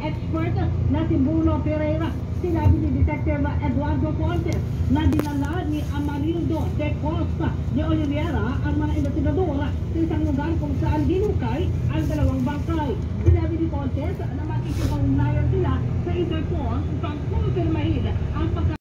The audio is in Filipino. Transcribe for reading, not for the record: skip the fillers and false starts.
expert na si Bruno Pereira. Sinabi ni Detective Eduardo Fuentes na dinala ni Amarildo de Costa de Oliveira ang mga investigador sa isang lugar kung saan dinukay ang dalawang bangkay. Sinabi ni Fuentes na makikipag-ugnayan sila sa Interpol upang kumpirmahin ang